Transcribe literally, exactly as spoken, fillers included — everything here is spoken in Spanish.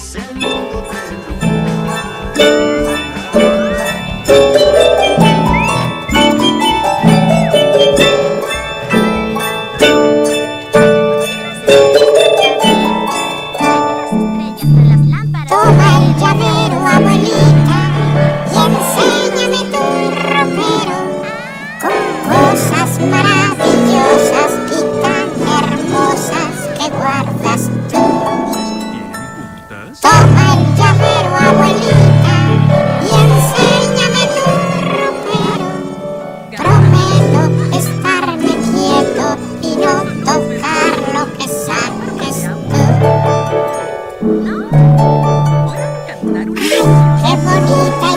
es el mundo de Toma el llavero, abuelita, y enséñame tu ropero con cosas maravillosas y tan hermosas que guardas tú. Toma el llavero, abuelita, y enséñame tu ropero. Prometo estarme quieto y no tocar lo que saques tú. ¡Qué bonita!